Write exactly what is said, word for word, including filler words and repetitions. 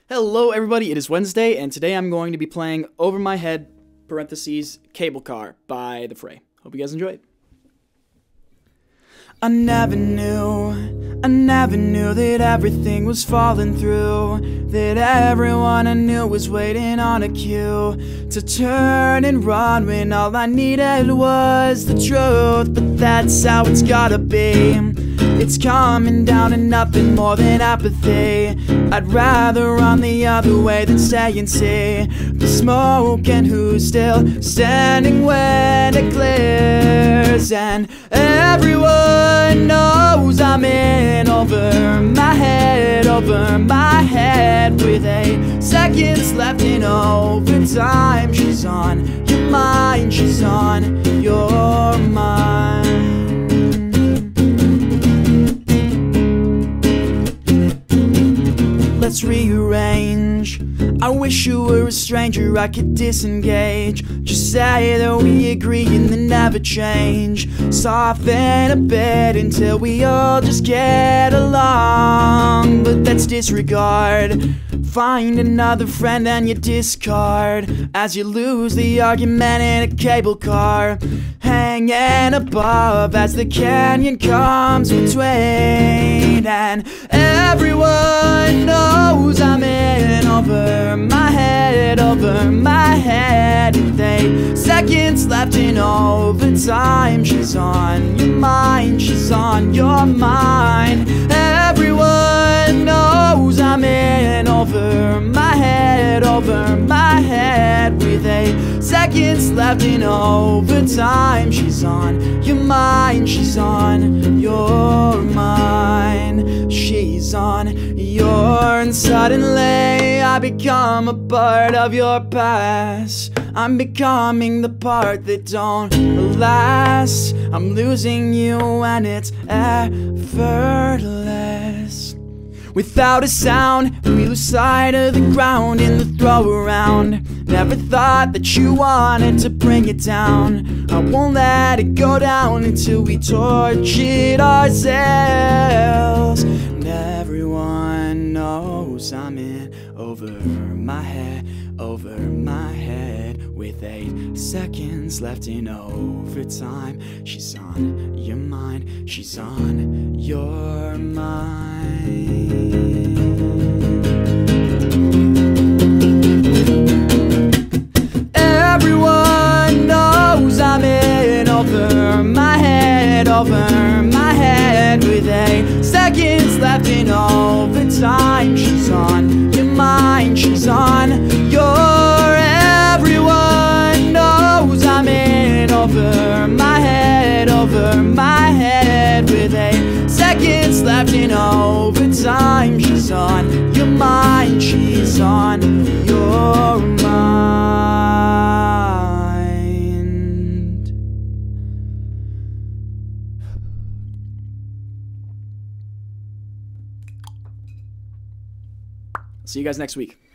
Hello everybody, it is Wednesday, and today I'm going to be playing Over My Head, parentheses, Cable Car by the Fray. Hope you guys enjoy it. I never knew, I never knew that everything was falling through, that everyone I knew was waiting on a cue to turn and run when all I needed was the truth. But that's how it's gotta be. It's coming down to nothing more than apathy. I'd rather run the other way than stay and see the smoke and who's still standing when it clears. And everyone knows I'm in over my head, over my head, with eight seconds left in overtime. She's on your mind, she's on your mind. Let's rearrange. I wish you were a stranger I could disengage. Just say that we agree and then never change. Soften a bit until we all just get along. But let's disregard. Find another friend and you discard as you lose the argument in a cable car, hanging above as the canyon comes between. And everyone knows I'm in over my head, over my head, with eight seconds left in overtime. She's on your mind, she's on your mind. Everyone knows I'm in over my head, over my head, with eight seconds left in overtime. She's on your mind, she's on your mind. She's on your, and suddenly I become a part of your past. I'm becoming the part that don't last. I'm losing you and it's effortless. Without a sound, we lose sight of the ground in the throw around. Never thought that you wanted to bring it down. I won't let it go down until we tortured ourselves. And everyone knows I'm in over my head, over my head, with eight seconds left in overtime. She's on your mind, she's on your mind. Everyone knows I'm in over my head, over my head, with eight seconds left in overtime. She's on your mind, she's on your. Everyone knows I'm in over my head, over my head, with eight seconds left in overtime. She's on your mind, she's on your mind. See you guys next week.